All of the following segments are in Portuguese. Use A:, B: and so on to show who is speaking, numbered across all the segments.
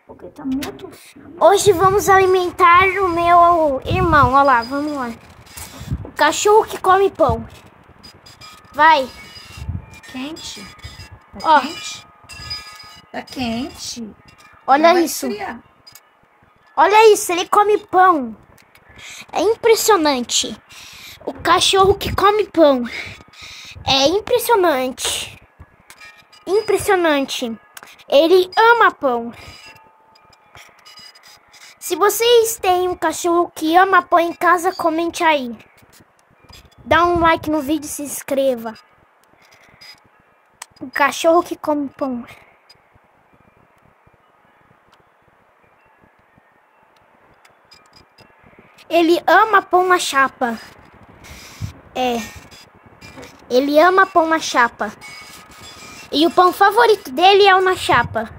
A: Porque tá muito...
B: Hoje vamos alimentar o meu irmão. Olha lá, vamos lá. O cachorro que come pão. Vai.
A: Quente. Tá
B: Ó.
A: quente? Tá quente.
B: Olha
A: Vai
B: isso.
A: esfriar.
B: Olha isso, ele come pão. É impressionante. O cachorro que come pão. É impressionante. Impressionante. Ele ama pão. Se vocês têm um cachorro que ama pão em casa, comente aí. Dá um like no vídeo e se inscreva. O cachorro que come pão. Ele ama pão na chapa. É. Ele ama pão na chapa. E o pão favorito dele é o na chapa.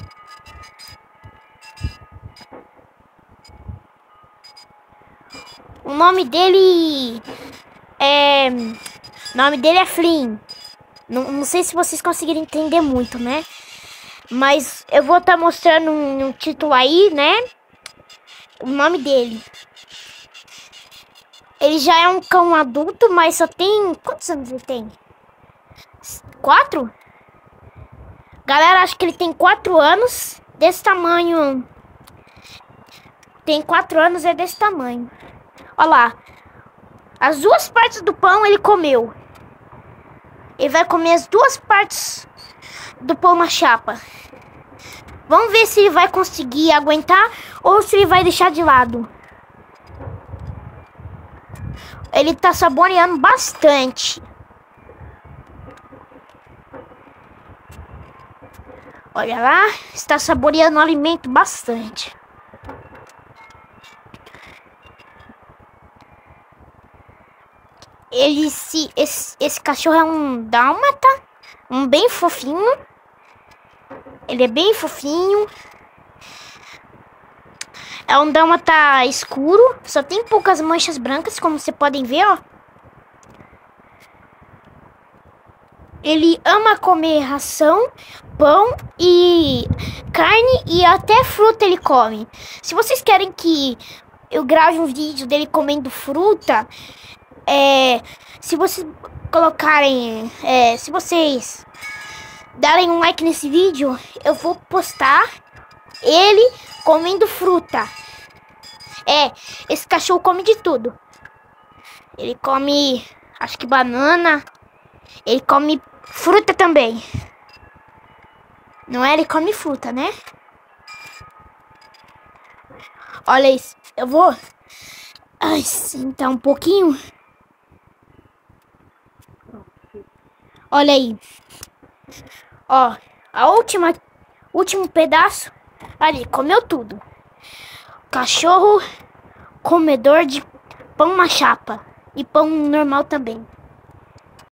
B: O nome dele é... O nome dele é Flynn. Não sei se vocês conseguiram entender muito, né? Mas eu vou estar mostrando um título aí, né? O nome dele. Ele já é um cão adulto, mas só tem... Quantos anos ele tem? 4? Galera, acho que ele tem 4 anos. Desse tamanho. Tem 4 anos, é desse tamanho. Olha lá. As duas partes do pão ele comeu. Ele vai comer as duas partes do pão na chapa. Vamos ver se ele vai conseguir aguentar ou se ele vai deixar de lado. Ele tá saboreando bastante. Olha lá, está saboreando o alimento bastante. Esse cachorro é um dálmata, um bem fofinho. Ele é bem fofinho. É um dálmata escuro, só tem poucas manchas brancas, como vocês podem ver, ó. Ele ama comer ração, pão e carne e até fruta ele come. Se vocês querem que eu grave um vídeo dele comendo fruta, se vocês colocarem, se vocês darem um like nesse vídeo, eu vou postar ele comendo fruta. Esse cachorro come de tudo. Ele come, acho que banana. Ele come fruta também. Não é? Ele come fruta, né? Olha isso. Eu vou sentar um pouquinho. Olha aí. Ó, último pedaço. Ali, comeu tudo. Cachorro comedor de pão na chapa. E pão normal também.